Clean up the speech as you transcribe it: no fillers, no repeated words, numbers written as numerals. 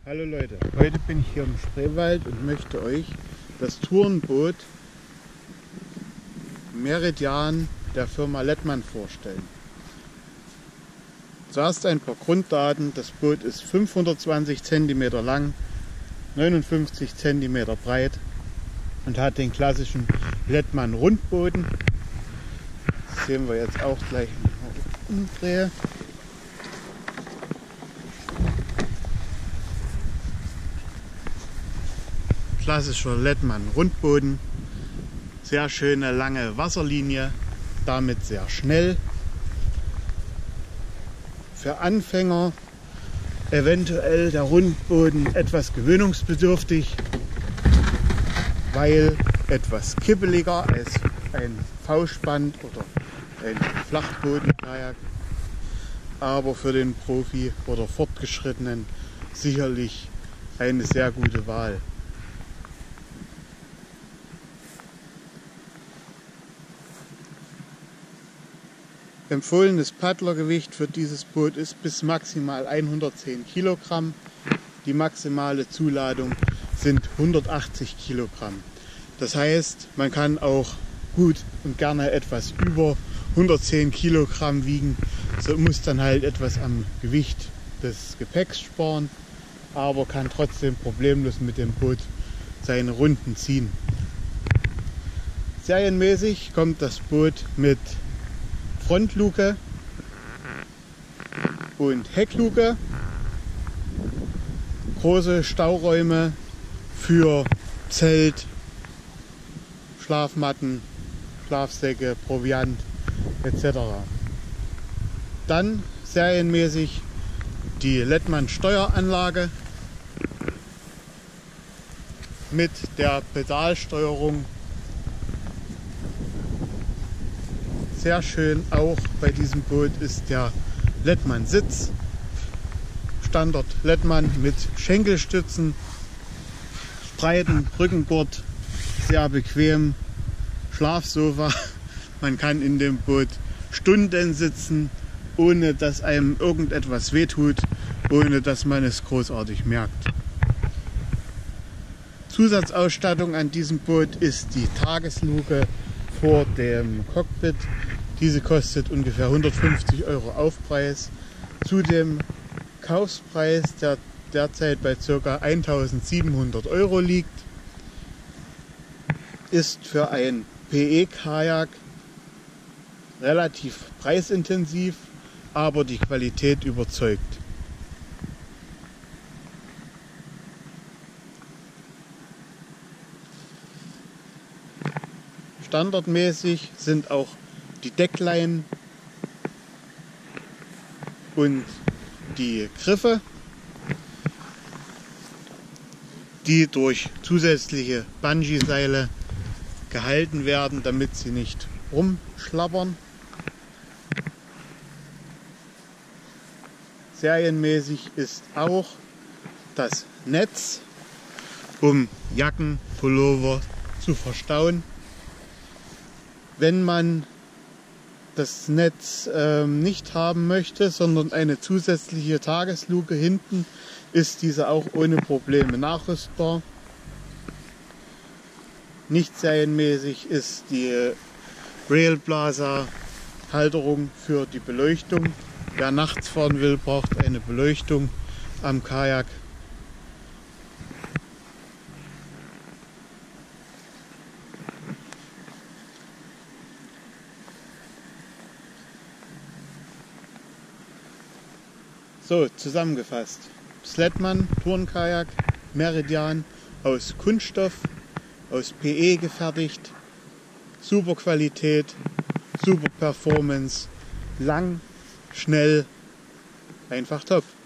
Hallo Leute, heute bin ich hier im Spreewald und möchte euch das Tourenboot Meridian der Firma Lettmann vorstellen. Zuerst ein paar Grunddaten. Das Boot ist 520 cm lang, 59 cm breit und hat den klassischen Lettmann Rundboden. Das sehen wir jetzt auch gleich, wenn ich mal umdrehe. Klassischer Lettmann Rundboden, sehr schöne lange Wasserlinie, damit sehr schnell. Für Anfänger eventuell der Rundboden etwas gewöhnungsbedürftig, weil etwas kippeliger als ein V-Spann oder ein Flachbodenkajak, aber für den Profi oder Fortgeschrittenen sicherlich eine sehr gute Wahl. Empfohlenes Paddlergewicht für dieses Boot ist bis maximal 110 Kilogramm. Die maximale Zuladung sind 180 Kilogramm. Das heißt, man kann auch gut und gerne etwas über 110 Kilogramm wiegen. So muss dann halt etwas am Gewicht des Gepäcks sparen, aber kann trotzdem problemlos mit dem Boot seine Runden ziehen. Serienmäßig kommt das Boot mit Frontluke und Heckluke, große Stauräume für Zelt, Schlafmatten, Schlafsäcke, Proviant etc. Dann serienmäßig die Lettmann Steueranlage mit der Pedalsteuerung. Sehr schön auch bei diesem Boot ist der Lettmann Sitz, Standard Lettmann mit Schenkelstützen, breiten Rückenbord, sehr bequem, Schlafsofa. Man kann in dem Boot Stunden sitzen, ohne dass einem irgendetwas wehtut, ohne dass man es großartig merkt. Zusatzausstattung an diesem Boot ist die Tagesluke vor dem Cockpit. Diese kostet ungefähr 150 € Aufpreis. Zu dem Kaufpreis, der derzeit bei ca. 1.700 € liegt, ist für ein PE-Kajak relativ preisintensiv, aber die Qualität überzeugt. Standardmäßig sind auch die Deckleinen und die Griffe, die durch zusätzliche Bungee-Seile gehalten werden, damit sie nicht rumschlabbern. Serienmäßig ist auch das Netz, um Jacken, Pullover zu verstauen. Wenn man das Netz nicht haben möchte, sondern eine zusätzliche Tagesluke hinten, ist diese auch ohne Probleme nachrüstbar. Nicht serienmäßig ist die Railblazer Halterung für die Beleuchtung. Wer nachts fahren will, braucht eine Beleuchtung am Kajak. So, zusammengefasst. Das Lettmann Tourenkajak Meridian aus Kunststoff, aus PE gefertigt. Super Qualität, super Performance, lang, schnell, einfach top.